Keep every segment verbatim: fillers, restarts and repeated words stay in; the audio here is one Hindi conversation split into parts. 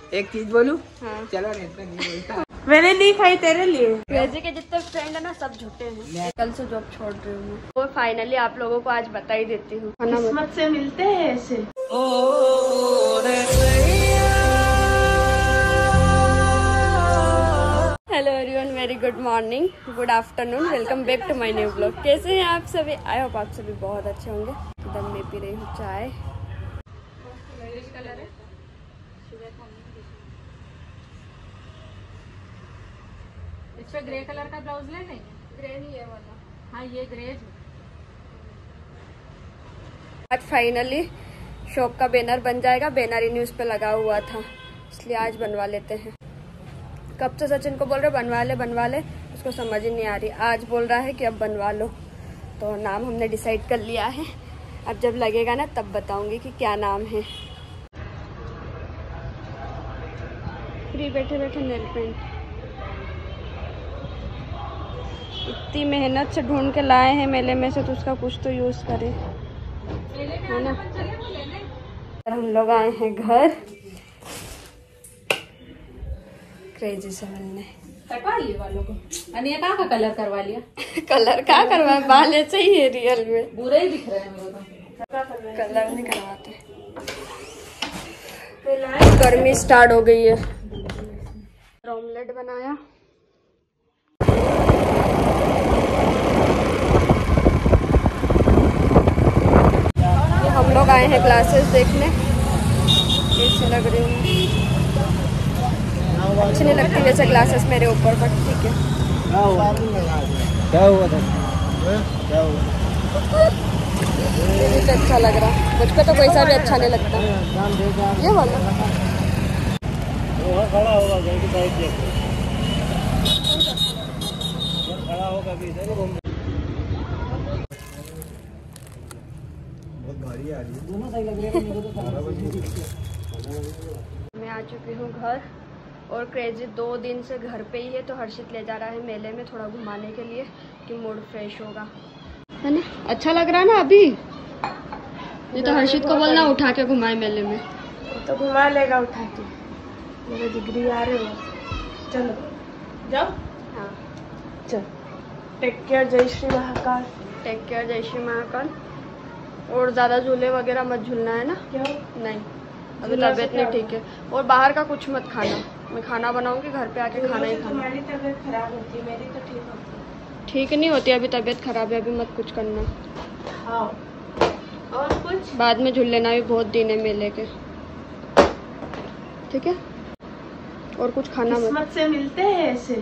एक चीज बोलूं? हाँ। चलो नहीं बोलता। मैंने नहीं खाई तेरे लिए। क्रेजी के जितने फ्रेंड है ना सब झूठे हैं। कल से जॉब छोड़ रही हूँ और फाइनली आप लोगों को आज बता ही देती हूँ। किस्मत से मिलते हैं ऐसे। Hello everyone, very good morning, good afternoon, welcome back to my new blog. कैसे हैं आप सभी? आई होप आप सभी बहुत अच्छे होंगे। एकदम मैं पी रही हूँ चाय। कलर है इस पे ग्रे कलर का ब्लाउज ले नहीं? ग्रे नहीं है वाला। हाँ ये ग्रे है। आज फाइनली शॉप का बैनर बन जाएगा। बैनर ही न्यूज़ पे लगा हुआ था, इसलिए आज बनवा लेते हैं। कब से सचिन को बोल रहे बनवा ले बनवा ले, उसको समझ ही नहीं आ रही। आज बोल रहा है कि अब बनवा लो। तो नाम हमने डिसाइड कर लिया है। अब जब लगेगा ना तब बताऊंगी कि क्या नाम है। फ्री बैठे बैठे नेल पेंट इतनी मेहनत से ढूंढ के लाए हैं मेले में से, तो उसका कुछ तो यूज करे, है ना। हम लोग आए हैं घर क्रेजी से मिलने। कटवा लिए वालों को। अनिया कहाँ का कलर करवा लिया? कलर क्या करवाए, बाल ऐसे ही है रियल में। बुरे ही दिख रहे हैं मेरे को। कलर नहीं करवाते। गर्मी स्टार्ट हो गई है। ऑमलेट बनाया। ये हम लोग आए हैं क्लासेस देखने। कैसी लग रही है? अच्छी नहीं लगती वैसे क्लासेस मेरे ऊपर, बट ठीक है। क्या हुआ था? क्या हुआ? ये भी अच्छा लग रहा। मुझको तो कोई सा भी अच्छा नहीं लगता। ये वाला खड़ा होगा खड़ा होगा भी बहुत भारी आ रही है। दोनों सही लग रहे हैं। मैं आ चुकी हूँ घर और क्रेजी दो दिन से घर पे ही है, तो हर्षित ले जा रहा है मेले में थोड़ा घुमाने के लिए कि मूड फ्रेश होगा, है ना। अच्छा लग रहा है ना अभी? ये तो हर्षित को बोलना उठा के घुमाए मेले में। तो घुमा लेगा उठा के। मेरे डिग्री आ रहे हो। चलो जाओ। हाँ चल। टेक केयर, जय श्री महाकाल। टेक केयर, जय श्री महाकाल। और ज़्यादा झूले वगैरह मत झूलना, है ना। क्यों? नहीं, अभी तबीयत नहीं ठीक है। और बाहर का कुछ मत खाना। मैं खाना बनाऊंगी, घर पे आके खाना ही खाना। तुम्हारी तबीयत खराब होती है, मेरी तो ठीक होती है। ठीक नहीं होती, अभी तबीयत खराब है, अभी मत कुछ करना। हाँ। और कुछ बाद में झूल लेना, भी बहुत दिन है मेले के, ठीक है। और कुछ खाना मत। किस्मत से मिलते हैं ऐसे।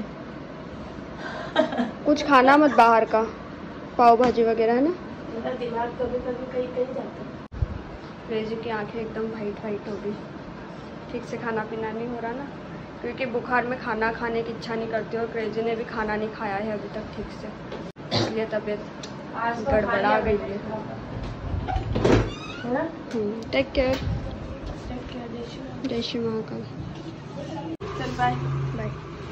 कुछ खाना मत बाहर का, पाव भाजी वगैरह, है ना। मेरा दिमाग कभी कभी कहीं कहीं जाता है। क्रेजी की आंखें एकदम वाइट वाइट हो गई। ठीक से खाना पीना नहीं हो रहा ना, क्योंकि बुखार में खाना खाने की इच्छा नहीं करती। और क्रेजी ने भी खाना नहीं खाया है अभी तक ठीक से, इसलिए तबीयत गड़बड़ा गई है। Take care. जय श्री महाकाल। चल बाय बाय।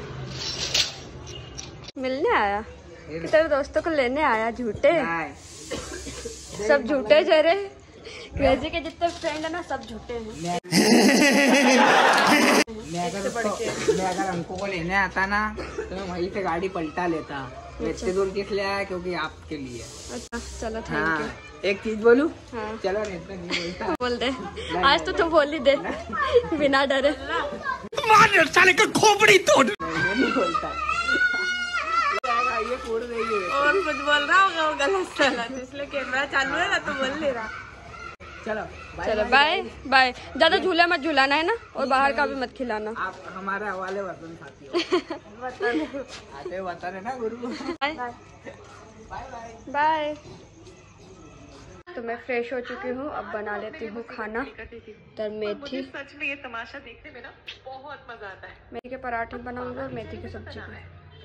मिलने आया कि तेरे दोस्तों को लेने आया? झूठे सब झूठे जरे। क्रेजी के जितने फ्रेंड है ना सब झूठे हैं। मैं अगर उसको, मैं अगर अंकों को लेने आता ना तो मैं वहीं से गाड़ी पलटा लेता। मैं इतने दूर किस लिए आया? क्योंकि आपके लिए। अच्छा चलो, थैंक हाँ। यू। एक चीज बोलूं? हाँ चलो नहीं नहीं बोलता। बोल दे। आज तो तुम बोल ही दे बिना डरे। साले का खोपड़ी तोड़। नहीं बोलता। ये फोड़ देंगे। और कुछ बोल रहा होगा वो गलत सलत, इसलिए कैमरा चालू है ना तो बोल ले रहा। चलो चलो बाय बाय। ज्यादा झूला मत झूलाना, है ना। और बाहर का भी मत खिलाना। आप हमारे हवाले वतन साथी हो। वतन आते वतन है ना गुरु। Bye bye bye. तो मैं फ्रेश हो चुकी हूँ, अब बना लेती हूँ खाना। तो मेथी, सच में ये तमाशा देखने में ना बहुत मजा आता है। मेथी के पराठे बनाऊंगी और मेथी की सब्जी भी।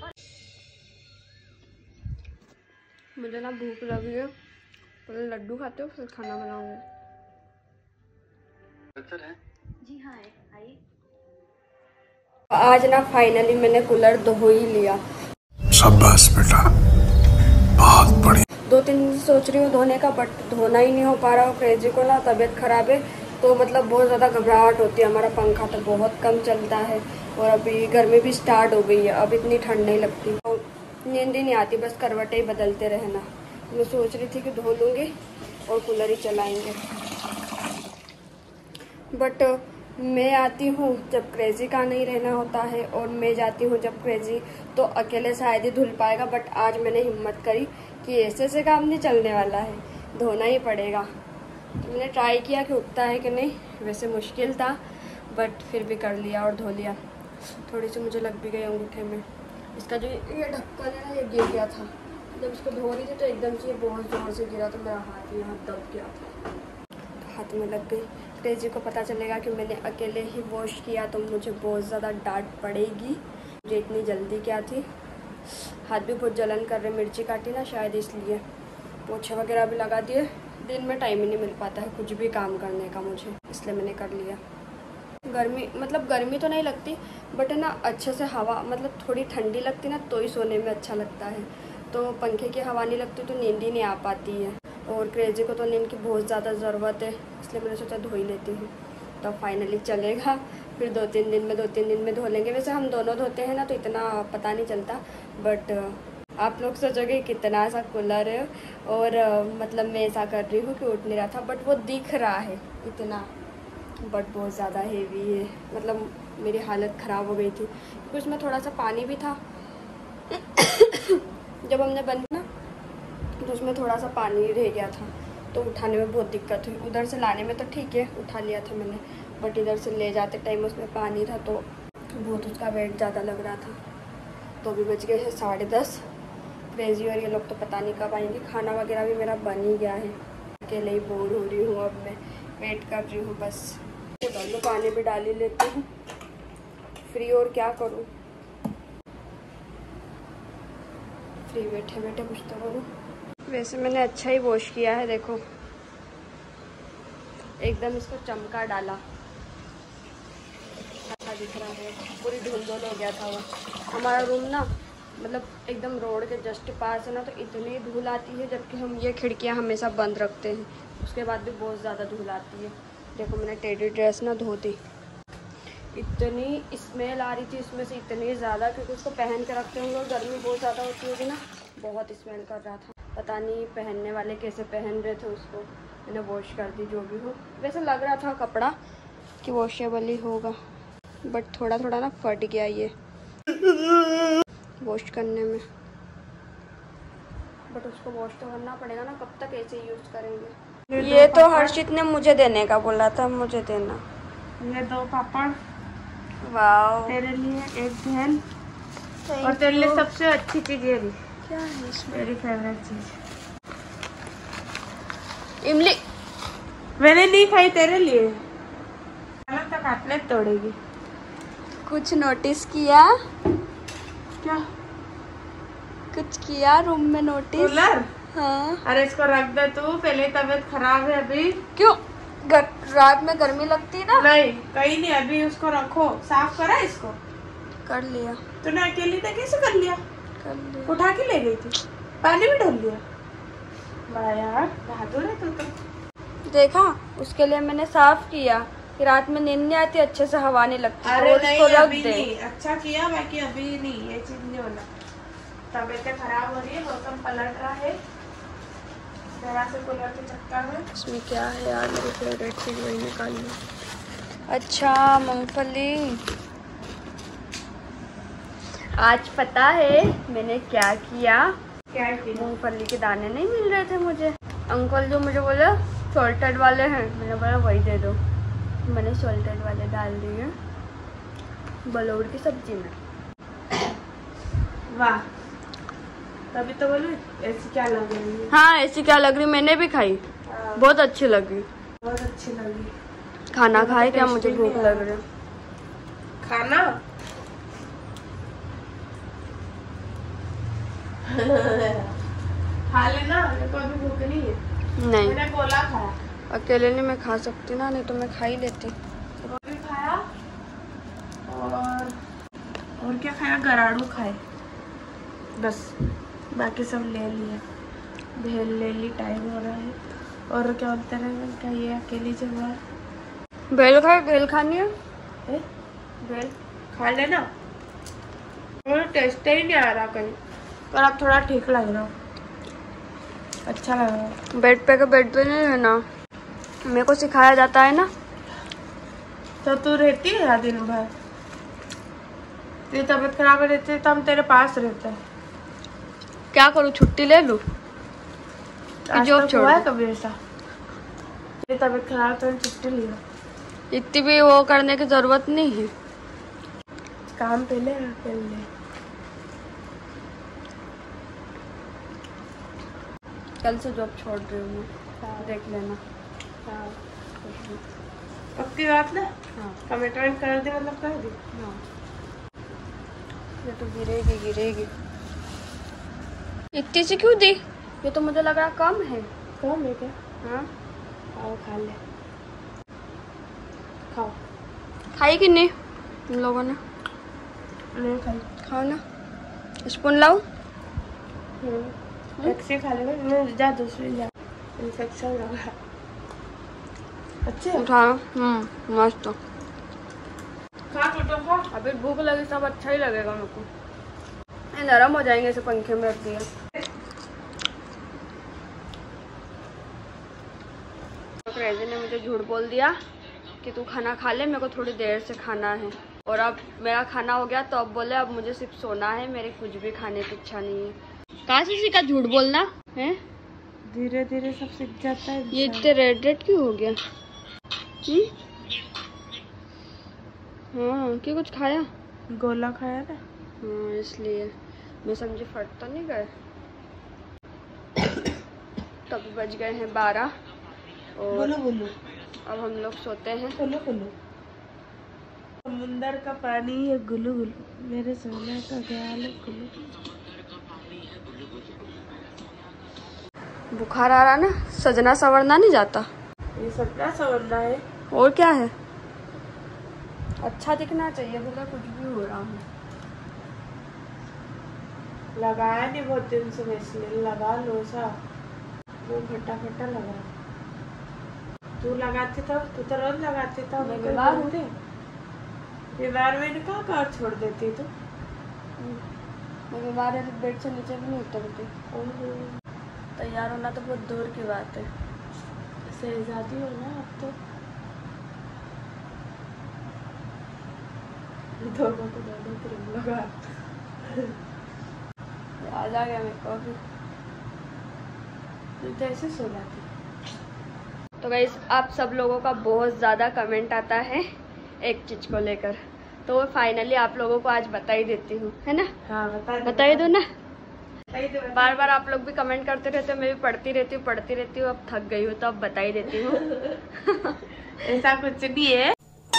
मुझे ना भूख लगी है, पहले लड्डू खाते हो फिर खाना बनाऊंगी। जी हाँ आइए। आज ना फाइनली मैंने कूलर धो ही लिया। शाबाश बेटा, बहुत बढ़िया। दो तीन दिन से सोच रही हूँ धोने का, बट धोना ही नहीं हो पा रहा। क्रेजी को ना तबीयत खराब है, तो मतलब बहुत ज़्यादा घबराहट होती है। हमारा पंखा तो बहुत कम चलता है और अभी गर्मी भी स्टार्ट हो गई है, अब इतनी ठंड नहीं लगती, तो नींद ही नहीं आती, बस करवटें ही बदलते रहना। मैं सोच रही थी कि धो लूँगी और कूलर ही चलाएंगे, बट मैं आती हूँ जब क्रेजी का नहीं रहना होता है और मैं जाती हूँ जब क्रेजी, तो अकेले शायद ही धुल पाएगा। बट आज मैंने हिम्मत करी कि ऐसे से काम नहीं चलने वाला है, धोना ही पड़ेगा। तो मैंने ट्राई किया कि उठता है कि नहीं, वैसे मुश्किल था बट फिर भी कर लिया और धो लिया। थोड़ी सी मुझे लग भी गई अंगूठे में, इसका जो ये ढक्कन है ना ये गिर गया था, जब इसको धो रही थी तो एकदम से बहुत ज़ोर से गिरा, तो मेरा हाथ यहाँ दब गया था, हाथ में लग गई। क्रेजी को पता चलेगा कि मैंने अकेले ही वॉश किया तो मुझे बहुत ज़्यादा डांट पड़ेगी। मुझे इतनी जल्दी क्या थी, हाथ भी बहुत जलन कर रहे, मिर्ची काटी ना शायद इसलिए। पोछे वगैरह भी लगा दिए, दिन में टाइम ही नहीं मिल पाता है कुछ भी काम करने का मुझे, इसलिए मैंने कर लिया। गर्मी मतलब गर्मी तो नहीं लगती बट है ना अच्छे से हवा, मतलब थोड़ी ठंडी लगती ना तो ही सोने में अच्छा लगता है, तो पंखे की हवा नहीं लगती तो नींद ही नहीं आ पाती है। और क्रेजी को तो नींद की बहुत ज़्यादा ज़रूरत है, इसलिए मैंने सोचा धो ही लेती हूँ, तो फाइनली चलेगा। फिर दो तीन दिन में दो तीन दिन में धो लेंगे। वैसे हम दोनों धोते हैं ना तो इतना पता नहीं चलता, बट आप लोग सोचोगे कितना सा कूलर है और मतलब मैं ऐसा कर रही हूँ कि उठ नहीं रहा था, बट वो दिख रहा है इतना, बट बहुत ज़्यादा हेवी है। मतलब मेरी हालत ख़राब हो गई थी क्योंकि उसमें थोड़ा सा पानी भी था जब हमने बंद ना तो उसमें थोड़ा सा पानी रह गया था, तो उठाने में बहुत दिक्कत हुई। उधर से लाने में तो ठीक है उठा लिया था मैंने, बट इधर से ले जाते टाइम उसमें पानी था तो बहुत उसका वेट ज़्यादा लग रहा था। तो अभी बज गए हैं साढ़े दस। क्रेजी और ये लोग तो पता नहीं कब आएंगे। खाना वगैरह भी मेरा बन ही गया है, अकेले ही बोर हो रही हूँ, अब मैं वेट कर रही हूँ बस। तो पानी भी डाल ही लेती हूँ फ्री, और क्या करूँ, फ्री बैठे बैठे कुछ तो करूँ। वैसे मैंने अच्छा ही वॉश किया है, देखो एकदम इसको चमका डाला, अच्छा दिख रहा है, पूरी धुल धुल हो गया था वो। हमारा रूम ना मतलब एकदम रोड के जस्ट पास है ना, तो इतनी धूल आती है, जबकि हम ये खिड़कियां हमेशा बंद रखते हैं, उसके बाद भी बहुत ज़्यादा धूल आती है। देखो मैंने टेडी ड्रेस ना धो दी, इतनी स्मेल आ रही थी इसमें से, इतनी ज़्यादा, क्योंकि उसको पहन के रखते होंगे और गर्मी बहुत ज़्यादा होती होगी ना, बहुत स्मेल कर रहा था। पता नहीं पहनने वाले कैसे पहन रहे थे उसको, मैंने वॉश कर दी जो भी हो। वैसे लग रहा था कपड़ा कि वॉशेबल ही होगा, बट थोड़ा थोड़ा ना फट गया ये वॉश करने में, बट उसको वॉश तो करना पड़ेगा ना, कब तक ऐसे यूज़ करेंगे। ये तो हर्षित ने मुझे देने का बोला था, मुझे देना। ये दो पापड़ वाओ, तेरे लिए एक बहन, और तेरे लिए सबसे अच्छी चीज ये भी, क्या है इसमें, मेरी फेवरेट चीज इमली। मैंने नहीं खाई, तेरे लिए तक आपने तोड़ेगी। कुछ नोटिस किया, क्या कुछ किया रूम में नोटिस? कूलर? हाँ। अरे इसको रख दे तू, पहले तबीयत खराब है अभी। क्यों, रात में गर्मी लगती ना? नहीं कहीं नहीं, अभी उसको रखो, साफ करा इसको। कर लिया। तूने अकेली ने कैसे कर लिया? कर लिया। उठा के ले गई थी, पानी भी डाल लिया। वाह यार बहादुर है तू तो। देखा, उसके लिए मैंने साफ किया कि रात में नींद नहीं आती, अच्छे से हवा नहीं लगती। अरे तो नहीं उसको रख अभी दे। नहीं, अच्छा किया, बाकी अभी नहीं, ये चीज नहीं होना। तबीयतें खराब हो रही है, मौसम पलट रहा है जरा से कूलर के चक्कर में। इसमें क्या है यार, मेरी फेवरेट चीज वही निकाली। अच्छा मूंगफली, आज पता है मैंने क्या किया? क्या किया? मूंगफली के दाने नहीं मिल रहे थे मुझे, अंकल जो मुझे बोले सॉल्टेड वाले हैं, मैंने बोला वही दे दो, मैंने सॉल्टेड वाले डाल दिए बलौर की सब्जी में। वाह, तभी तो बोलूं ऐसी क्या लग रही है। हाँ ऐसी क्या लग रही, मैंने भी खाई, बहुत अच्छी लगी, बहुत अच्छी लगी। खाना खाए क्या, मुझे भूख लग रही है। खाना खा लेना, मेरे को अभी भूख नहीं है। नहीं मैंने गोला खाया, अकेले नहीं मैं खा सकती ना, नहीं तो मैं खा ही लेती। वो भी खाया, और और क्या खाया, गराड़ू खाए बस, बाकी सब ले लिया, भेल ले ली, टाइम हो रहा है। और क्या बोलते रहे क्या, ये अकेली जगह भेल खाए, भेल खानी है? ए? भेल खा लेना। मुझे टेस्ट ही नहीं आ रहा कहीं, पर अब थोड़ा ठीक लग रहा, अच्छा लग रहा। बेड पे के बेड पे नहीं रहना, मेरे को सिखाया जाता है ना। तो तू रहती है यहाँ दिन भर? तेरी तबीयत खराब रहती है तो हम तेरे पास रहते हैं। क्या करूँ, छुट्टी ले लूँ? आज जॉब तक छोड़ हुआ है दे। कभी ऐसा? तेरी तबीयत खराब तो छुट्टी लिया। इतनी भी वो करने की जरूरत नहीं है। काम पहले पहले कल से जॉब छोड़ रही हूँ मैं, देख लेना। हाँ पक्की बात ना? हाँ कमिटमेंट कर दी, मतलब कर दी। हाँ, ये तो गिरेगी गिरेगी। इतनी सी क्यों दी? ये तो मुझे लग रहा कम है। कम है क्या? हाँ आओ खा ले, खाओ। खाई कि नहीं तुम लोगों ने? नहीं खाई। खाओ ना, स्पून लाओ। एक से खा लेगा, मैं जा दूसरी जा, इन्फेक्शन लगा। अच्छे उठा। हम्म मस्त। खा बेटा खा। अभी भूख लगी सब अच्छा ही लगेगा मेरे को। ये नरम हो जाएंगे इसे पंखे में रख दिया। तो क्रेजी ने मुझे झूठ बोल दिया कि तू खाना खा ले, मेरे को थोड़ी देर से खाना है। और अब मेरा खाना हो गया तो अब बोले अब मुझे सिर्फ सोना है, मेरे कुछ भी खाने की इच्छा नहीं है। कहाँ से सीखा झूठ बोलना है? धीरे धीरे सब सीख जाता है। ये इतने रेड रेड क्यों हो गया? हम्म? हाँ क्यों, कुछ खाया? गोला खाया था। हाँ इसलिए मैं समझी फट तो नहीं गए। तभी बज गए हैं बारह और बोलो बोलो अब हम लोग सोते हैं। बोलो बोलो। समुंदर का पानी है गुलू गुलू, मेरे सोना का ख्याल है गुलू। बुखार आ रहा ना, सजना संवरना नहीं जाता। ये सपना सवरना है। और क्या है, अच्छा दिखना चाहिए, बोला कुछ भी हो रहा हूँ। लगाया नहीं बहुत दिन से, इसलिए लगा लो सा, वो फटा फटा लग रहा। तू लगाती था, तू तो रोज लगाती था। मैं बीमार हूँ। बीमार में कहाँ कहाँ छोड़ देती तू? मैं बीमार है तो बेड से नीचे भी नहीं उतरती। तैयार होना तो बहुत दूर की बात है। शहजादी हो ना अब तो। दोनों को दोनों क्रीम लगा। याद आ गया मेरे को अभी। तू तो ऐसे सो जाती। तो गाइस आप सब लोगों का बहुत ज़्यादा कमेंट आता है एक चीज़ को लेकर, तो फाइनली आप लोगों को आज बता ही देती हूँ, है ना? हाँ बता दे, बता ही दो ना। बता ही दो, बता बार बार आप लोग भी कमेंट करते रहते हो, मैं भी पढ़ती रहती हूँ पढ़ती रहती हूँ। अब थक गई हूँ तो अब बता ही देती हूँ। ऐसा कुछ नहीं है।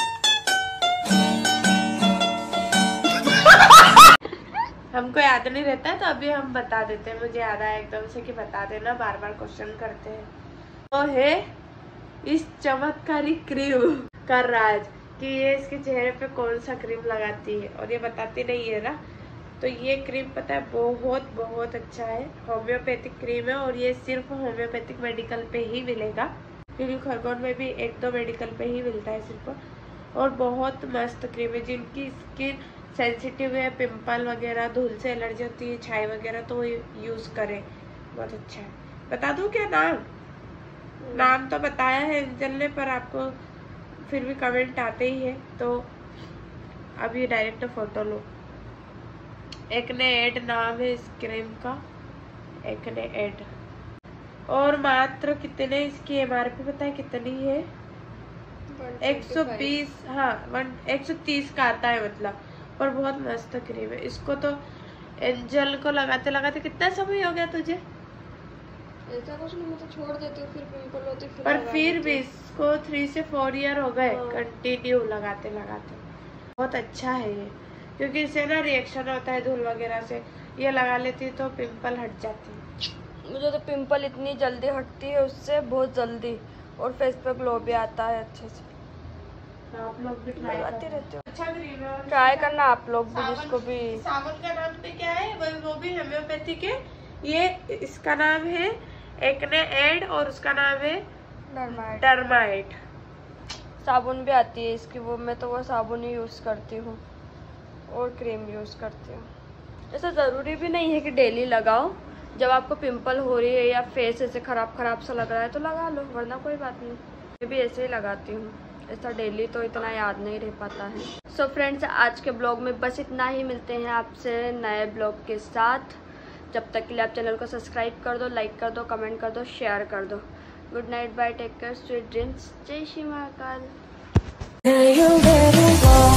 हमको याद नहीं रहता है तो अभी हम बता देते हैं। मुझे याद आया एकदम से कि बता देना, बार बार क्वेश्चन करते हैं। तो है इस चमत्कारी क्रीम का राज कि ये इसके चेहरे पे कौन सा क्रीम लगाती है और ये बताती नहीं है ना। तो ये क्रीम पता है बहुत बहुत अच्छा है, होम्योपैथिक क्रीम है और ये सिर्फ होम्योपैथिक मेडिकल पे ही मिलेगा, क्योंकि खरगोन में भी एक दो मेडिकल पे ही मिलता है सिर्फ। और बहुत मस्त क्रीम है। जिनकी स्किन सेंसिटिव है, पिंपल वगैरह, धूल से एलर्जी होती है, छाई वगैरह, तो वो यूज करें, बहुत अच्छा है। बता दूं क्या नाम? नाम तो बताया है एंजल ने, पर आपको फिर भी कमेंट आते ही है तो अभी डायरेक्ट फोटो लो। एक ने ऐड नाम है इस क्रीम का, एक ने ऐड। और मात्र कितने इसकी एमआरपी पता है कितनी है? एक सौ बीस। हाँ वन एक सौ तीस का आता है मतलब। और बहुत मस्त क्रीम है। इसको तो एंजल को लगाते लगाते कितना समय हो गया तुझे? ऐसा कुछ नहीं, मैं तो छोड़ देती हूँ फिर पिंपल होती फिर पर लगा फिर देती भी हूँ। इसको थ्री से फोर ईयर हो गए हाँ। कंटिन्यू लगाते लगाते। बहुत अच्छा है ये, क्योंकि इससे ना रिएक्शन होता है धूल वगैरह से। ये लगा लेती तो पिंपल हट जाती है। मुझे तो पिंपल इतनी जल्दी हटती है उससे, बहुत जल्दी, और फेस पे ग्लो भी आता है अच्छे से। आप लोग भी ट्राई लगाती रहती हूँ। अच्छा क्रीम है। ट्राई करना आप लोग भी, जिसको भी। साबुन का नाम भी क्या है? वो, वो भी होम्योपैथिक है। ये इसका नाम है एक ने एड और उसका नाम है डरमाइट। डर्माइट। साबुन भी आती है इसकी, वो मैं तो वो साबुन ही यूज़ करती हूँ और क्रीम यूज़ करती हूँ। ऐसा ज़रूरी भी नहीं है कि डेली लगाओ, जब आपको पिंपल हो रही है या फेस ऐसे ख़राब ख़राब सा लग रहा है तो लगा लो, वरना कोई बात नहीं। मैं भी ऐसे ही लगाती हूँ, ऐसा डेली तो इतना याद नहीं रह पाता है। सो so फ्रेंड्स, आज के ब्लॉग में बस इतना ही। मिलते हैं आपसे नए ब्लॉग के साथ। जब तक के लिए आप चैनल को सब्सक्राइब कर दो, लाइक कर दो, कमेंट कर दो, शेयर कर दो। Good night, bye, take care, sweet dreams, जय श्री महाकाल।